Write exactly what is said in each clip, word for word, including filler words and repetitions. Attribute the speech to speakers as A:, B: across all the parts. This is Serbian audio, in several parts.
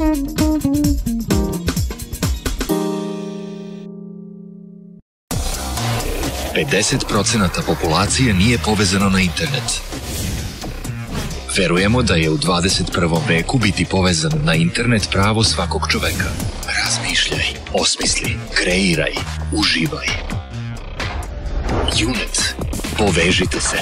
A: pedeset procenata populacije nije povezano na internet. Verujemo da je u dvadeset prvom veku biti povezan na internet pravo svakog čoveka. Razmišljaj, osmisli, kreiraj, uživaj. Unet. Povežite se.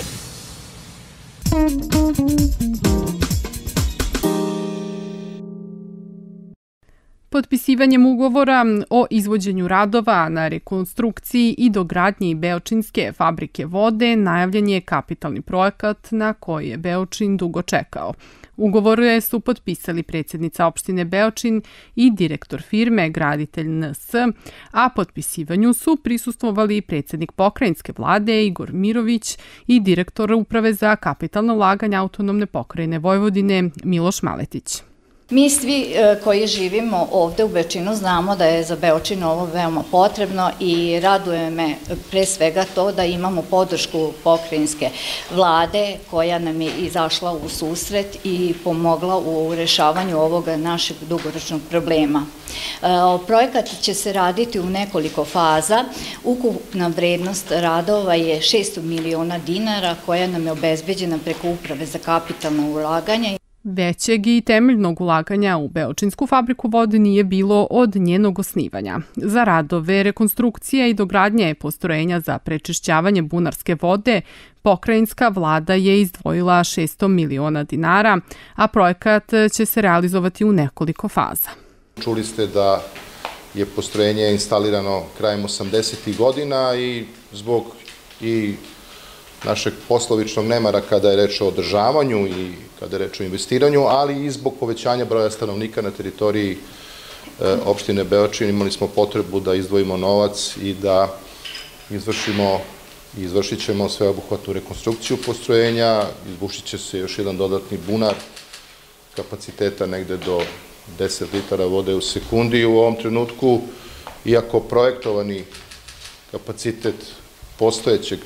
B: Potpisivanjem ugovora o izvođenju radova na rekonstrukciji i dogradnji Beočinske fabrike vode najavljen je kapitalni projekat na koji je Beočin dugo čekao. Ugovore su potpisali predsjednica opštine Beočin i direktor firme Graditelj N S, a potpisivanju su prisustvovali predsjednik pokrajinske vlade Igor Mirović i direktor uprave za kapitalno ulaganje autonomne pokrajine Vojvodine Miloš Maletić.
C: Mi svi koji živimo ovde u Beočinu znamo da je za Beočin ovo veoma potrebno i raduje me pre svega to da imamo podršku pokrajinske vlade koja nam je izašla u susret i pomogla u rešavanju ovog našeg dugoročnog problema. Projekat će se raditi u nekoliko faza. Ukupna vrednost radova je šesto miliona dinara koja nam je obezbeđena preko uprave za kapitalno ulaganje.
B: Većeg i temeljnog ulaganja u Beočinsku fabriku vode nije bilo od njenog osnivanja. Za radove, rekonstrukcije i dogradnje postrojenja za prečišćavanje bunarske vode, pokrajinska vlada je izdvojila šesto miliona dinara, a projekat će se realizovati u nekoliko faza.
D: Čuli ste da je postrojenje instalirano krajem osamdesetih godina i zbog i našeg poslovičnog nemara kada je reč o održavanju i kada je reč o investiranju, ali i zbog povećanja broja stanovnika na teritoriji opštine Beočin imali smo potrebu da izdvojimo novac i da izvršimo i izvršit ćemo sveobuhvatnu rekonstrukciju postrojenja, izbušit će se još jedan dodatni bunar kapaciteta negde do deset litara vode u sekundi. U ovom trenutku, iako projektovani kapacitet postojećeg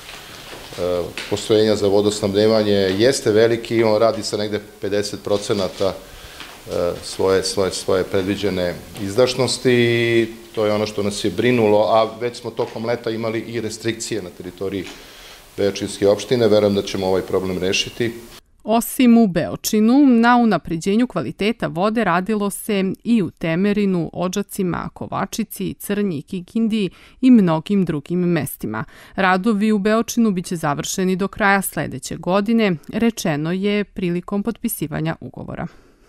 D: postrojenja za vodosnabdevanje jeste veliki, on radi sa negde pedeset procenata svoje, svoje, svoje predviđene izdašnosti i to je ono što nas je brinulo, a već smo tokom leta imali i restrikcije na teritoriji Beočinske opštine. Verujem da ćemo ovaj problem rešiti.
B: Osim u Beočinu, na unapređenju kvaliteta vode radilo se i u Temerinu, Odžacima, Kovačici, Crnji, Kikindi i mnogim drugim mestima. Radovi u Beočinu biće završeni do kraja sledeće godine, rečeno je prilikom potpisivanja ugovora.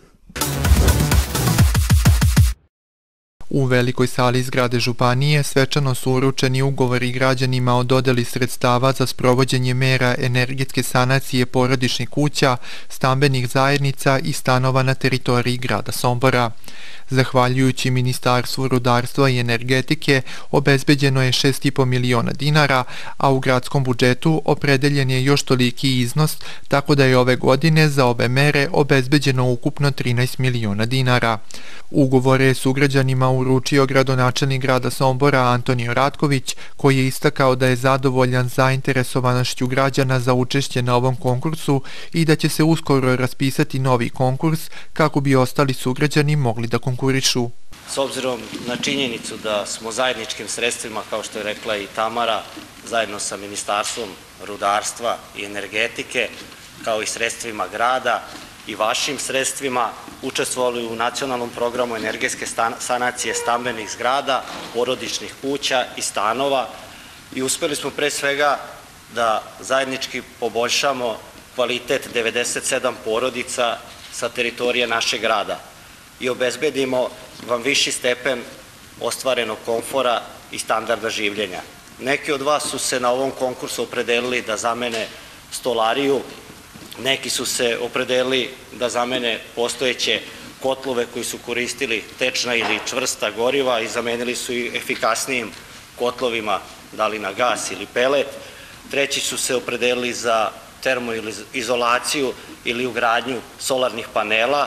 E: U velikoj sali zgrade Županije svečano su uručeni ugovori građanima o dodeli sredstava za sprovođenje mera energetske sanacije porodičnih kuća, stambenih zajednica i stanova na teritoriji grada Sombora. Zahvaljujući Ministarstvu rudarstva i energetike obezbeđeno je šest i po miliona dinara, a u gradskom budžetu opredeljen je još toliki iznos, tako da je ove godine za ove mere obezbeđeno ukupno trinaest miliona dinara. Ugovore je sugrađanima uručio gradonačelnik grada Sombora Antonio Ratković, koji je istakao da je zadovoljan zainteresovanošću građana za učešće na ovom konkursu i da će se uskoro raspisati novi konkurs kako bi ostali sugrađani mogli da konkurišu.
F: S obzirom na činjenicu da smo zajedničkim sredstvima, kao što je rekla i Tamara, zajedno sa Ministarstvom rudarstva i energetike, kao i sredstvima grada i vašim sredstvima, učestvovali u nacionalnom programu energetske sanacije stambenih zgrada, porodičnih kuća i stanova i uspeli smo pre svega da zajednički poboljšamo kvalitet devedeset sedam porodica sa teritorije našeg grada i obezbedimo vam viši stepen ostvarenog komfora i standarda življenja. Neki od vas su se na ovom konkursu opredelili da zamene stolariju, neki su se opredelili da zamene postojeće kotlove koji su koristili tečna ili čvrsta goriva i zamenili su ih efikasnijim kotlovima, da li na gas ili pelet. Treći su se opredelili za termoizolaciju ili ugradnju solarnih panela,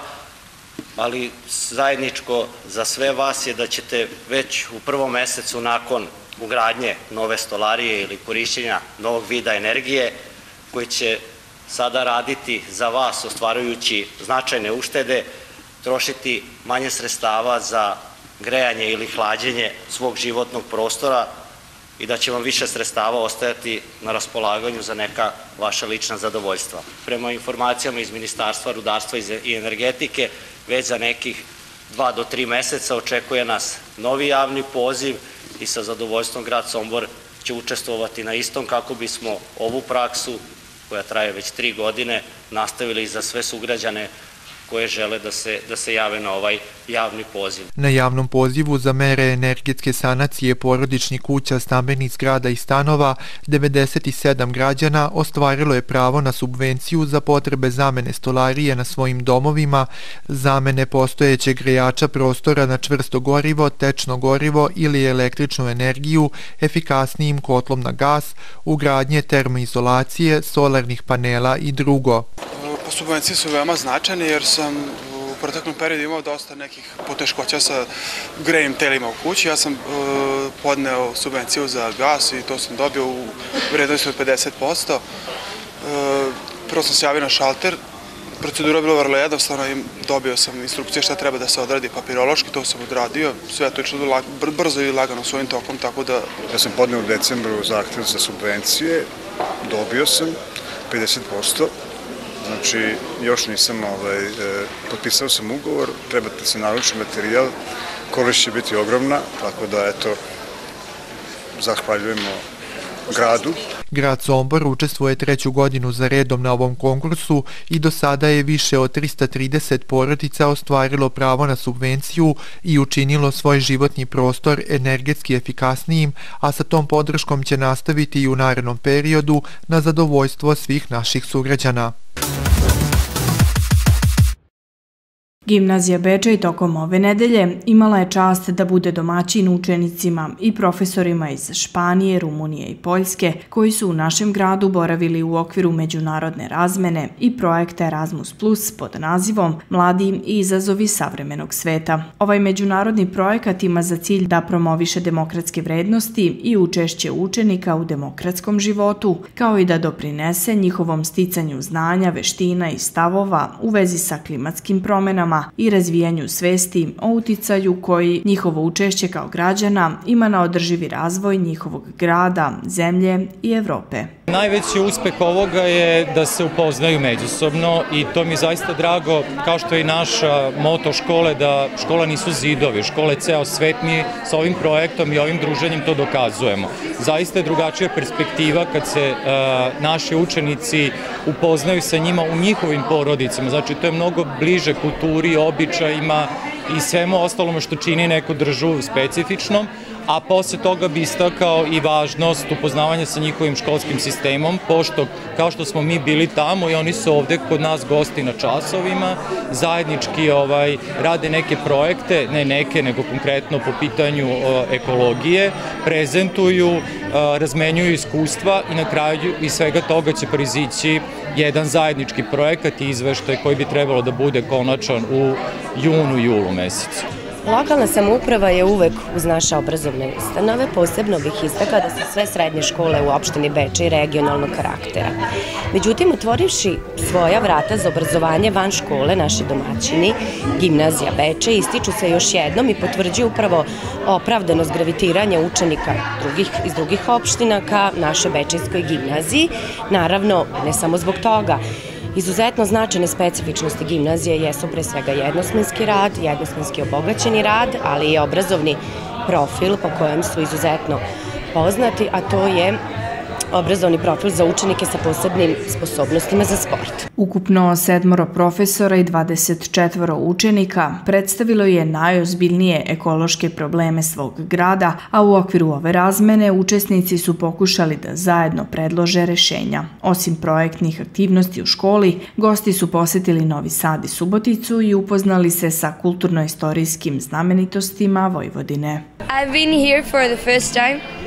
F: ali zajedničko za sve vas je da ćete već u prvom mesecu nakon ugradnje nove stolarije ili korišćenja novog vida energije, koji će sada raditi za vas ostvarujući značajne uštede, trošiti manje sredstava za grejanje ili hlađenje svog životnog prostora i da će vam više sredstava ostajati na raspolaganju za neka vaša lična zadovoljstva. Prema informacijama iz Ministarstva rudarstva i energetike, već za nekih dva do tri meseca očekuje nas novi javni poziv i sa zadovoljstvom grad Sombor će učestvovati na istom kako bismo ovu praksu, koja traje već tri godine, nastavili za sve sugrađane koje žele da se, da se jave na ovaj javni poziv.
E: Na javnom pozivu za mere energetske sanacije porodičnih kuća, stambenih zgrada i stanova devedeset sedam građana ostvarilo je pravo na subvenciju za potrebe zamene stolarije na svojim domovima, zamene postojećeg grejača prostora na čvrsto gorivo, tečno gorivo ili električnu energiju efikasnijim kotlom na gas, ugradnje termoizolacije, solarnih panela i drugo.
G: Subvencije su veoma značajne jer sam u proteklom periodu imao dosta nekih poteškoća sa grejnim telima u kući. Ja sam uh, podneo subvenciju za gas i to sam dobio u vrednosti od pedeset posto. Uh, prvo sam se javio na šalter, procedura je bila vrlo jednostavna i dobio sam instrukcije šta treba da se odradi papirološki, to sam odradio. Sve to je išlo brzo i lagano svojim tokom, tako da...
H: Ja sam podneo u decembru zahtev za subvencije, dobio sam pedeset posto. Znači, još nisam, ovaj, e, potpisao sam ugovor, treba da se naruči materijal, korist će biti ogromna, tako da, eto, zahvaljujemo gradu.
E: Grad Sombor učestvuje treću godinu za redom na ovom konkursu i do sada je više od trista trideset porodica ostvarilo pravo na subvenciju i učinilo svoj životni prostor energetski efikasnijim, a sa tom podrškom će nastaviti i u narednom periodu na zadovoljstvo svih naših sugrađana.
I: Gimnazija Bečej tokom ove nedelje imala je čast da bude domaćin učenicima i profesorima iz Španije, Rumunije i Poljske koji su u našem gradu boravili u okviru međunarodne razmene i projekta Erasmus plus pod nazivom Mladi i izazovi savremenog sveta. Ovaj međunarodni projekat ima za cilj da promoviše demokratske vrednosti i učešće učenika u demokratskom životu, kao i da doprinese njihovom sticanju znanja, veština i stavova u vezi sa klimatskim promenama i razvijanju svesti o uticaju koji njihovo učešće kao građana ima na održivi razvoj njihovog grada, zemlje i Evrope.
J: Najveći uspeh ovoga je da se upoznaju međusobno i to mi je zaista drago, kao što je i naša moto škole, da škola nisu zidovi, škola je ceo svet, mi sa ovim projektom i ovim druženjem to dokazujemo. Zaista je drugačija perspektiva kad se uh, naši učenici upoznaju sa njima u njihovim porodicama, znači to je mnogo bliže kulturi, običajima i svemu ostalome što čini neku državu specifičnom, a posle toga bi istakao i važnost upoznavanja sa njihovim školskim sistemom, pošto kao što smo mi bili tamo i oni su ovde kod nas gosti na časovima, zajednički ovaj, rade neke projekte, ne neke, nego konkretno po pitanju o, ekologije, prezentuju, o, razmenjuju iskustva i na kraju iz svega toga će proizići jedan zajednički projekat i izveštaj koji bi trebalo da bude konačan u junu, julu mesecu.
K: Lokalna samouprava je uvek uz naše obrazovne ustanove, posebno bih istakla da su sve srednje škole u opštini Bečej regionalnog karaktera. Međutim, otvorivši svoja vrata za obrazovanje van škole, naši domaćini, Gimnazija Bečej, ističu se još jednom i potvrđuju upravo opravdanost gravitiranja učenika drugih, iz drugih opština ka našoj Bečejskoj gimnaziji. Naravno, ne samo zbog toga. Izuzetno značajne specifičnosti gimnazije jesu pre svega jednosmenski rad, jednosmenski obogaćeni rad, ali i obrazovni profil po kojem su izuzetno poznati, a to je obrazovni profil za učenike sa posebnim sposobnostima za sport.
I: Ukupno sedmoro profesora i dvadeset četvoro učenika predstavilo je najozbiljnije ekološke probleme svog grada, a u okviru ove razmene učesnici su pokušali da zajedno predlože rešenja. Osim projektnih aktivnosti u školi, gosti su posetili Novi Sad i Suboticu i upoznali se sa kulturno-istorijskim znamenitostima Vojvodine.
L: I've been here for the first time.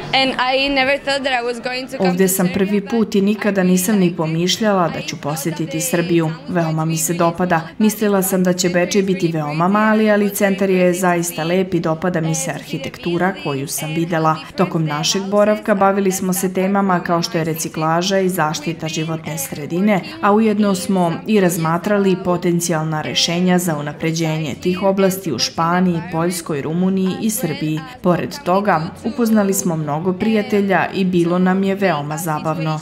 I: Ovde sam prvi put i nikada nisam ni pomišljala da ću posjetiti Srbiju. Veoma mi se dopada. Mislila sam da će Bečej biti veoma mali, ali centar je zaista lep i dopada mi se arhitektura koju sam videla. Tokom našeg boravka bavili smo se temama kao što je reciklaža i zaštita životne sredine, a ujedno smo i razmatrali potencijalna rešenja za unapređenje tih oblasti u Španiji, Poljskoj, Rumuniji i Srbiji. Pored toga, upoznali smo mnogo prijatelja i bilo nam je veoma zabavno.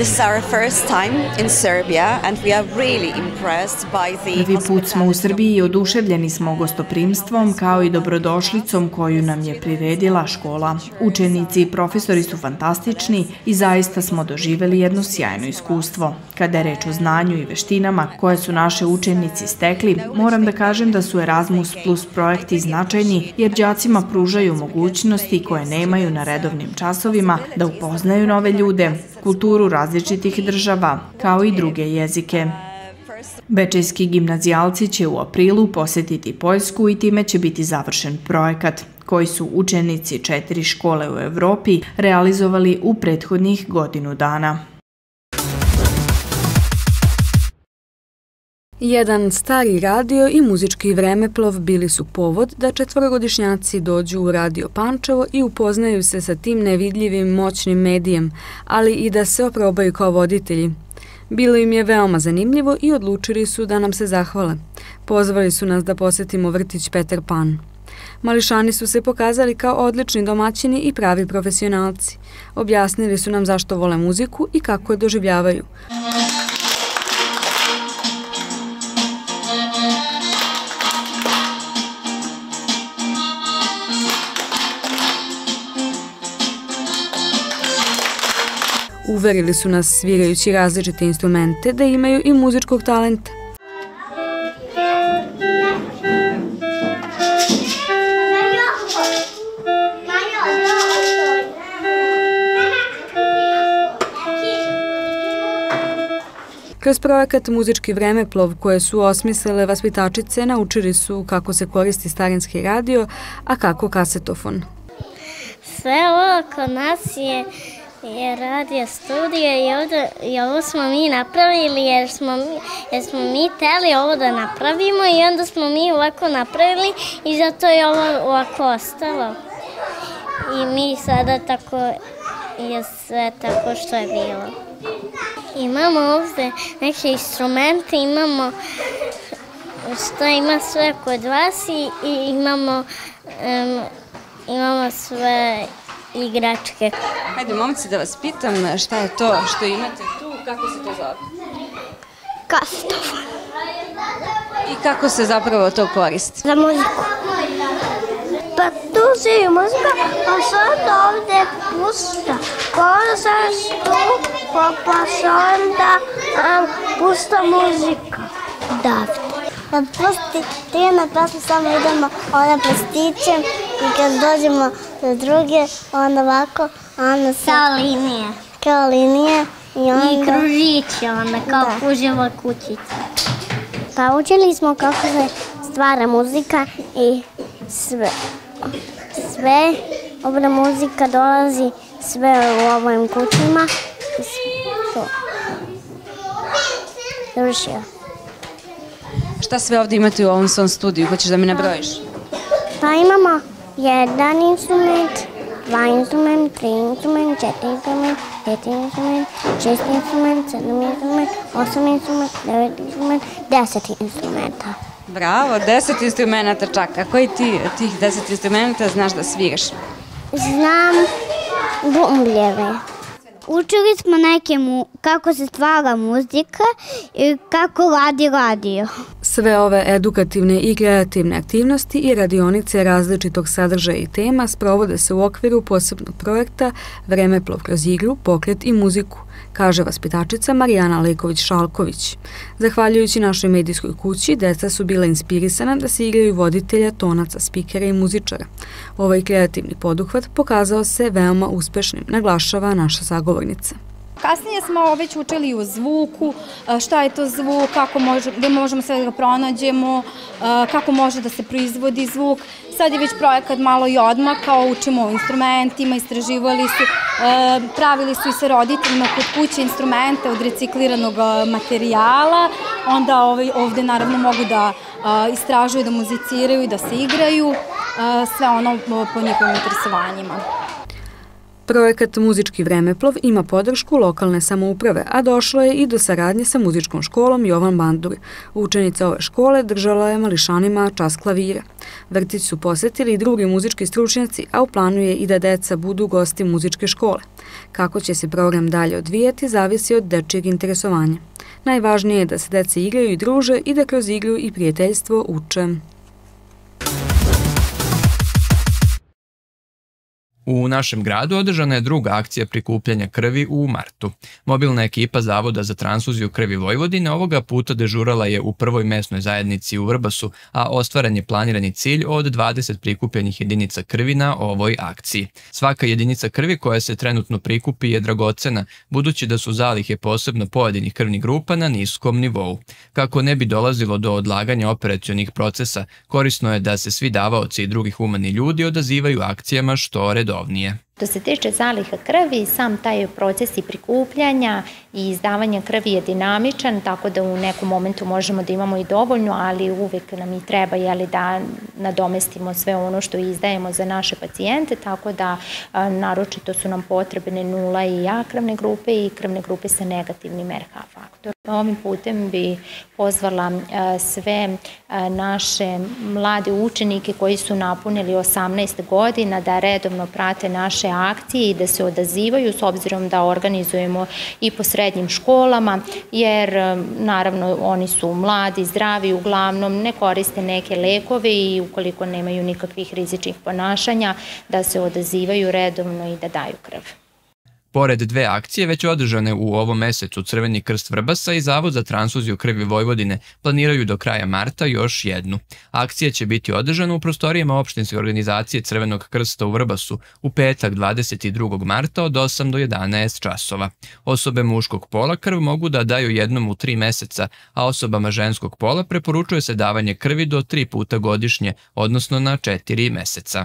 I: Prvi put smo u Srbiji i oduševljeni smo gostoprimstvom kao i dobrodošlicom koju nam je priredila škola. Učenici i profesori su fantastični i zaista smo doživeli jedno sjajno iskustvo. Kada je reč o znanju i veštinama koje su naše učenici stekli, moram da kažem da su Erasmus Plus projekti značajni jer đacima pružaju mogućnosti koje nemaju na redovnim časovima da upoznaju nove ljude, kulturu različitih država, kao i druge jezike. Bečejski gimnazijalci će u aprilu posjetiti Poljsku i time će biti završen projekat koji su učenici četiri škole u Evropi realizovali u prethodnih godinu dana.
L: Jedan stari radio i muzički vremeplov bili su povod da četvorogodišnjaci dođu u Radio Pančevo i upoznaju se sa tim nevidljivim moćnim medijem, ali i da se oprobaju kao voditelji. Bilo im je veoma zanimljivo i odlučili su da nam se zahvale. Pozvali su nas da posjetimo vrtić Peter Pan. Mališani su se pokazali kao odlični domaćini i pravi profesionalci. Objasnili su nam zašto vole muziku i kako je doživljavaju. Uverili su nas svirajući različite instrumente da imaju i muzičkog talenta. Kroz projekat Muzički vremeplov koje su osmislile vaspitačice naučili su kako se koristi starinski radio, a kako kasetofon.
M: Sve ovo kod nas je je radio studio i, ovdje, i ovo smo mi napravili jer smo, mi, jer smo mi teli ovo da napravimo i onda smo mi ovako napravili i zato je ovo ovako ostalo. I mi sada tako je sve tako što je bilo. Imamo ovdje neke instrumente, imamo što ima sve kod vas i, i imamo, um, imamo sve igračke.
L: Hajde, momci, da vas pitam šta je to što imate tu, kako se to zove?
M: Kasetofon.
L: I kako se zapravo to koristi?
M: Za muziku. Pa tu se i muzika, pa sad ovdje pusta. Kozaš tu, pa, pa se onda um, pusta muzika. Davde. Kad pusti tijena pesmu samo idemo onda prestićem i kad dođemo do druge onda ovako, onda se... Kao linije. Kao linije i onda... I kružiće onda, kao da. Puževa kućica. Pa učili smo kako se stvara muzika i sve. Sve, ovdje muzika dolazi sve u ovim kućima i to. Završio.
L: Šta sve ovdje imate u ovom svom studiju? Hoćeš da mi nabrojiš?
M: Pa imamo jedan instrument, dva instrument, tri instrument, četiri instrument, pet instrument, šest instrument, sedam instrument, osam instrument, devet instrument, deset instrumenta.
L: Bravo, deset instrumenta čak. A koji ti tih deset instrumenta znaš da sviraš?
M: Znam bumbljeve. Učili smo neke mu, kako se stvara muzika i kako radi radio.
L: Sve ove edukativne i kreativne aktivnosti i radionice različitog sadržaja i tema sprovode se u okviru posebnog projekta Vremeplov kroz igru, pokret i muziku, kaže vaspitačica Marijana Leković-Šalković. Zahvaljujući našoj medijskoj kući, deca su bila inspirisana da se igraju voditelja, tonaca, spikera i muzičara. Ovaj kreativni poduhvat pokazao se veoma uspešnim, naglašava naša sagovornica.
N: Kasnije smo već učili o zvuku, šta je to zvuk, kako može, gde možemo sve da ga pronađemo, kako može da se proizvodi zvuk. sad je već projekat malo i odmakao, učimo o instrumentima, istraživali su, pravili su i sa roditeljima kod kuće instrumente od recikliranog materijala, onda ovde naravno mogu da istražuju, da muziciraju i da se igraju, sve ono po njihovim interesovanjima.
L: Projekat Muzički vremeplov ima podršku lokalne samouprave, a došlo je i do saradnje sa muzičkom školom Jovan Bandur. Učenica ove škole držala je mališanima čas klavira. Vrtić su posetili i drugi muzički stručnjaci, a u planu je i da deca budu gosti muzičke škole. Kako će se program dalje odvijati, zavisi od dečijeg interesovanja. Najvažnije je da se deca igraju i druže i da kroz igru i prijateljstvo uče.
O: U našem gradu održana je druga akcija prikupljanja krvi u martu. Mobilna ekipa Zavoda za transfuziju krvi Vojvodine ovoga puta dežurala je u prvoj mesnoj zajednici u Vrbasu, a ostvaren je planirani cilj od dvadeset prikupljenih jedinica krvi na ovoj akciji. Svaka jedinica krvi koja se trenutno prikupi je dragocena, budući da su zalihe posebno pojedinih krvnih grupa na niskom nivou. Kako ne bi dolazilo do odlaganja operacionih procesa, korisno je da se svi davaoci i drugi humani ljudi odazivaju akcijama što redovnije.
P: Što se tiče zaliha krvi, sam taj proces i prikupljanja i izdavanja krvi je dinamičan, tako da u nekom momentu možemo da imamo i dovoljno, ali uvek nam i treba da nadomestimo sve ono što izdajemo za naše pacijente, tako da naročito su nam potrebne nula i A krvne grupe i krvne grupe sa negativnim R H faktorom. Ovim putem bi pozvala sve naše mlade učenike koji su napunili osamnaest godina da redovno prate naše akcije i da se odazivaju, s obzirom da organizujemo i po srednjim školama, jer naravno oni su mladi, zdravi, uglavnom ne koriste neke lekove i ukoliko nemaju nikakvih rizičnih ponašanja, da se odazivaju redovno i da daju krv.
O: Pored dve akcije već održane u ovom mesecu, Crveni krst Vrbasa i Zavod za transfuziju krvi Vojvodine planiraju do kraja marta još jednu. Akcija će biti održana u prostorijama opštinske organizacije Crvenog krsta u Vrbasu u petak dvadeset drugog marta od osam do jedanaest časova. Osobe muškog pola krv mogu da daju jednom u tri meseca, a osobama ženskog pola preporučuje se davanje krvi do tri puta godišnje, odnosno na četiri meseca.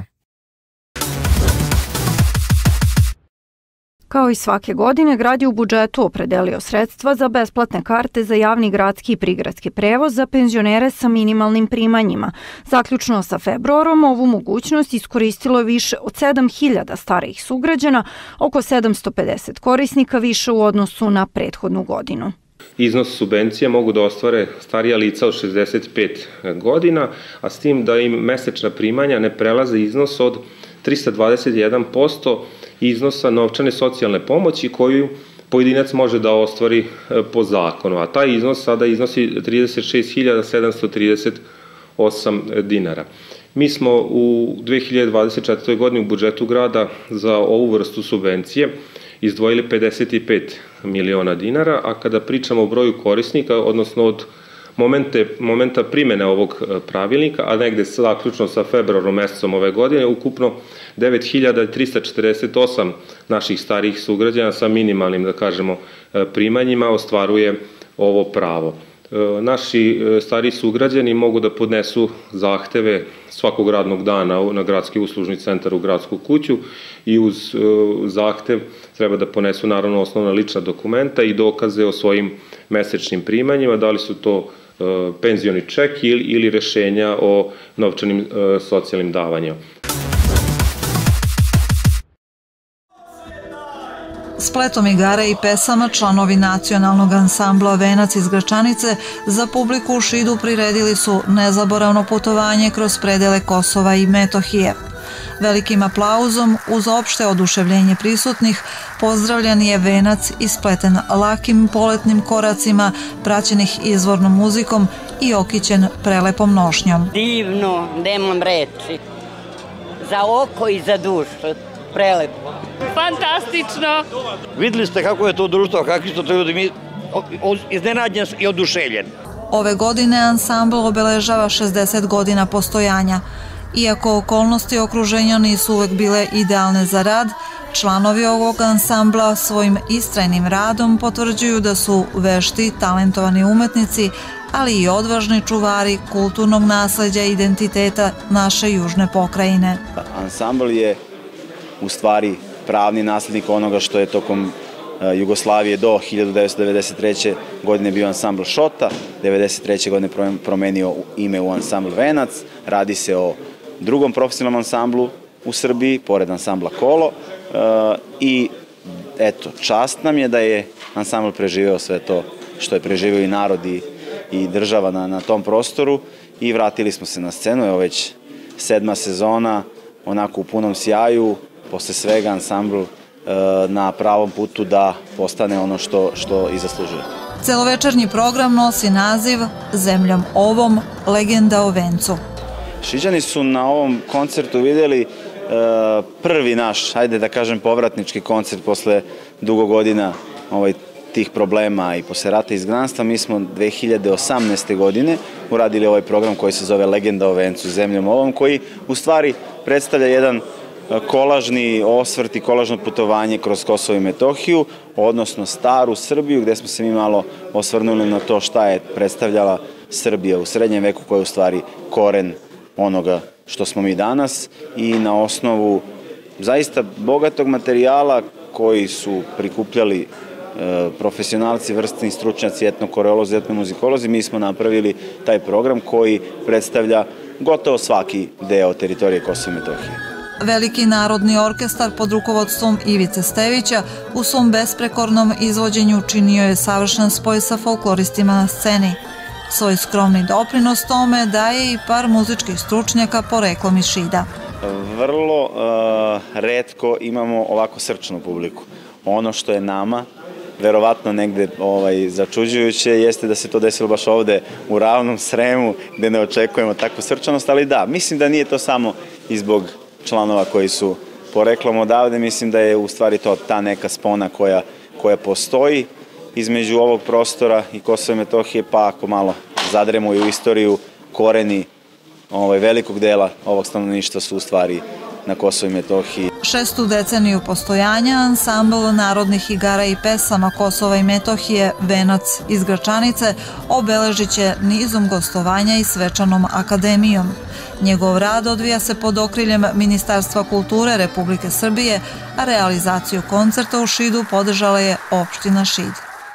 Q: Kao i svake godine, grad je u budžetu opredelio sredstva za besplatne karte za javni gradski i prigradski prevoz za penzionere sa minimalnim primanjima. Zaključno sa februarom, ovu mogućnost iskoristilo je više od sedam hiljada starijih sugrađana, oko sedamsto pedeset korisnika više u odnosu na prethodnu godinu.
R: Iznos subvencija mogu da ostvare starija lica od šezdeset pet godina, a s tim da im mesečna primanja ne prelaze iznos od trista dvadeset jedan posto iznosa novčane socijalne pomoći koju pojedinac može da ostvari po zakonu, a taj iznos sada iznosi trideset šest hiljada sedamsto trideset osam dinara. Mi smo u dve hiljade dvadeset četvrtoj. godini u budžetu grada za ovu vrstu subvencije izdvojili pedeset pet miliona dinara, a kada pričamo o broju korisnika, odnosno od Momente, momenta primene ovog pravilnika, a negde zaključno sa februarom mesecom ove godine, ukupno devet hiljada trista četrdeset osam naših starijih sugrađana sa minimalnim, da kažemo, primanjima ostvaruje ovo pravo. Naši stariji sugrađani mogu da podnesu zahteve svakog radnog dana na gradski uslužni centar u gradsku kuću i uz zahtev treba da ponesu naravno osnovna lična dokumenta i dokaze o svojim mesečnim primanjima, da li su to penzioni ček ili rešenja o novčanim socijalnim davanjima.
S: Spletom igara i pesama članovi nacionalnog ansambla Venac iz Gračanice za publiku u Šidu priredili su nezaboravno putovanje kroz predele Kosova i Metohije. Velikim aplauzom, uz opšte oduševljenje prisutnih, pozdravljen je Venac ispleten lakim poletnim koracima, praćenih izvornom muzikom i okićen prelepom nošnjom.
T: Divno, nemam reči, za oko i za dušu, prelepo.
U: Fantastično! Videli ste kako je to društvo, kakvi su to ljudi, mi iznenađen i oduševljen.
S: Ove godine ansambl obeležava šezdeset godina postojanja. Iako okolnosti okruženja nisu uvek bile idealne za rad, članovi ovog ansambla svojim istrajnim radom potvrđuju da su vešti, talentovani umetnici, ali i odvažni čuvari kulturnog nasleđa i identiteta naše južne pokrajine.
A: Ansambl je u stvari pravni naslednik onoga što je tokom Jugoslavije do hiljadu devetsto devedeset treće. godine bio ansambl Šota, devedeset treće. godine promenio ime u ansambl Venac. Radi se o drugom profesionalnom ansamblu u Srbiji, pored ansambla Kolo. I eto, čast nam je da je ansambl preživeo sve to što je preživeo i narod i država na, na tom prostoru i vratili smo se na scenu. Evo već sedma sezona, onako u punom sjaju, posle svega ansambl na pravom putu da postane ono što, što i zaslužuje.
S: Celovečernji program nosi naziv Zemljom ovom, legenda o vencu.
A: Šiđani su na ovom koncertu videli prvi naš, hajde da kažem, povratnički koncert posle dugo godina ovaj, tih problema i posle rata i izgnanstva. Mi smo dve hiljade osamnaeste. godine uradili ovaj program koji se zove Legenda o vencu, Zemljom ovom, koji u stvari predstavlja jedan kolažni osvrt i kolažno putovanje kroz Kosovo i Metohiju, odnosno staru Srbiju, gde smo se mi malo osvrnuli na to šta je predstavljala Srbija u srednjem veku, koja je u stvari koren onoga što smo mi danas, i na osnovu zaista bogatog materijala koji su prikupljali profesionalci, vrstni stručnjaci, etnokoreolozi, etnomuzikolozi, mi smo napravili taj program koji predstavlja gotovo svaki deo teritorije Kosova i Metohije.
S: Veliki narodni orkestar pod rukovodstvom Ivice Stevića u svom besprekornom izvođenju činio je savršen spoj sa folkloristima na sceni. Svoj skromni doprinos tome daje i par muzičkih stručnjaka poreklom iz Šida.
A: Vrlo uh, retko imamo ovako srčnu publiku. Ono što je nama verovatno negde ovaj, začuđujuće jeste da se to desilo baš ovde u Ravnom Sremu, gde ne očekujemo takvu srčanost, ali da, mislim da nije to samo i zbog članova koji su poreklom odavde, mislim da je u stvari to ta neka spona koja, koja postoji između ovog prostora i Kosova i Metohije, pa ako malo zadremo i u istoriju, koreni ovaj, velikog dela ovog stanovništva su u stvari na Kosovu i Metohiji.
S: Šestu deceniju postojanja ansambl narodnih igara i pesama Kosova i Metohije Venac iz Gračanice obeležit će nizom gostovanja i svečanom akademijom. Njegov rad odvija se pod okriljem Ministarstva kulture Republike Srbije, a realizaciju koncerta u Šidu podržala je opština Šid.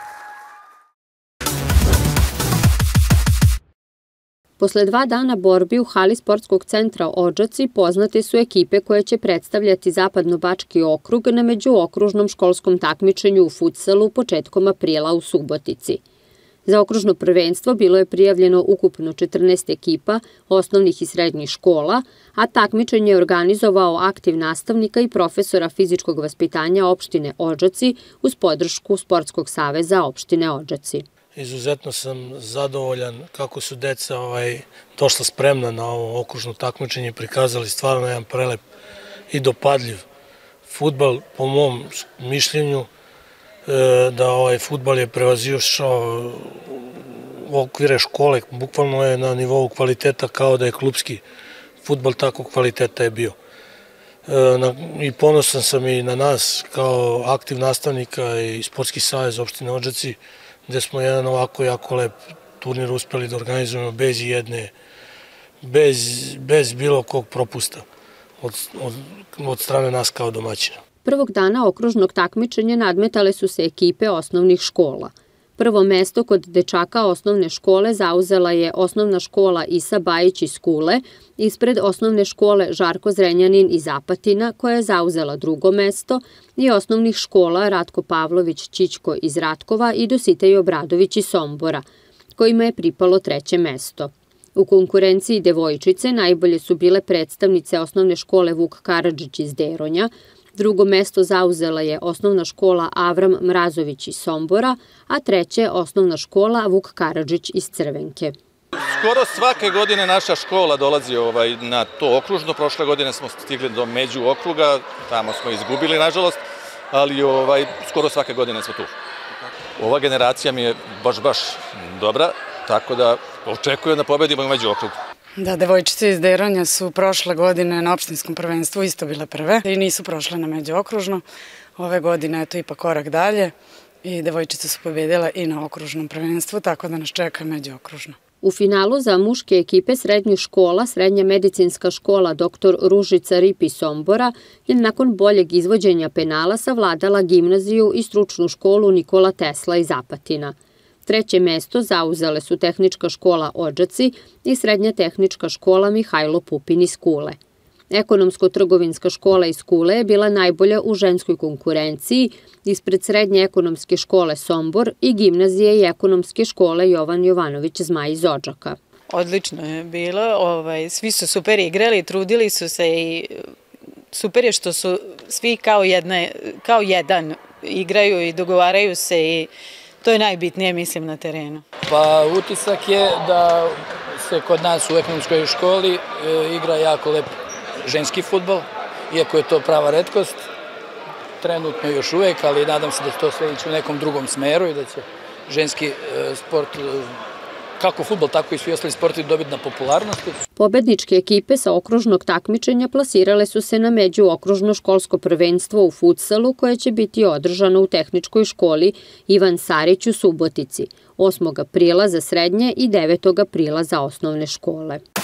V: Posle dva dana borbi u hali sportskog centra Odžaci poznate su ekipe koje će predstavljati Zapadno-Bački okrug na međuokružnom školskom takmičenju u futsalu početkom aprila u Subotici. Za okružno prvenstvo bilo je prijavljeno ukupno četrnaest ekipa osnovnih i srednjih škola, a takmičenje je organizovao aktiv nastavnika i profesora fizičkog vaspitanja opštine Odžaci uz podršku Sportskog saveza opštine Odžaci.
W: Izuzetno sam zadovoljan kako su deca ovaj, došla spremna na ovo okružno takmičenje i prikazali stvarno jedan prelep i dopadljiv fudbal, po mom mišljenju, da ovaj fudbal je prevazišao okvire škole, bukvalno je na nivou kvaliteta kao da je klubski fudbal, tako kvaliteta je bio. I ponosan sam i na nas kao aktiv nastavnika i Sportski savez opštine Odžaci, gde smo jedan ovako jako lep turnir uspeli da organizujemo bez jedne, bez, bez bilo kog propusta od, od, od strane nas kao domaćina.
V: Prvog dana okružnog takmičenja nadmetale su se ekipe osnovnih škola. Prvo mesto kod dečaka osnovne škole zauzela je osnovna škola Isa Bajić iz Kule, ispred osnovne škole Žarko Zrenjanin iz Apatina, koja je zauzela drugo mesto, i osnovnih škola Ratko Pavlović Čićko iz Ratkova i Dositej Obradović iz Sombora, kojima je pripalo treće mesto. U konkurenciji devojčice najbolje su bile predstavnice osnovne škole Vuk Karadžić iz Deronja, drugo mesto zauzela je osnovna škola Avram Mrazović iz Sombora, a treće osnovna škola Vuk Karadžić iz Crvenke.
X: Skoro svake godine naša škola dolazi ovaj, na to okružno. Prošle godine smo stigli do među okruga, tamo smo izgubili, nažalost, ali ovaj, skoro svake godine smo tu. Ova generacija mi je baš, baš dobra, tako da očekujem da pobedimo i među okrugu.
Y: Da, devojčice iz Deronja su prošle godine na opštinskom prvenstvu isto bile prve i nisu prošle na međuokružno. Ove godine je to ipak korak dalje i devojčice su pobjedile i na okružnom prvenstvu, tako da nas čeka međuokružno.
V: U finalu za muške ekipe srednjih škola, Srednja medicinska škola doktor Ružica Rip iz Sombora je nakon boljeg izvođenja penala savladala gimnaziju i stručnu školu Nikola Tesla iz Apatina. Treće mesto zauzele su Tehnička škola Odžaci i Srednja tehnička škola Mihajlo Pupin iz Kule. Ekonomsko-trgovinska škola iz Kule je bila najbolja u ženskoj konkurenciji ispred Srednje ekonomske škole Sombor i gimnazije i ekonomske škole Jovan Jovanović Zmaj iz Odžaka.
B: Odlično je bilo, ovaj, svi su super igrali, trudili su se i super je što su svi kao, jedna, kao jedan igraju i dogovaraju se i to je najbitnije, mislim, na terenu.
C: Pa utisak je da se kod nas u ekonomskoj školi e, igra jako lep ženski fudbal, iako je to prava retkost, trenutno još uvek, ali nadam se da će to sve ići u nekom drugom smeru i da će ženski e, sport, e, kako fudbal, tako i svi ostali sporti dobiti na popularnosti.
V: Pobedničke ekipe sa okružnog takmičenja plasirale su se na međuokružno školsko prvenstvo u futsalu koje će biti održano u Tehničkoj školi Ivan Sarić u Subotici, osmog aprila za srednje i devetog aprila za osnovne škole.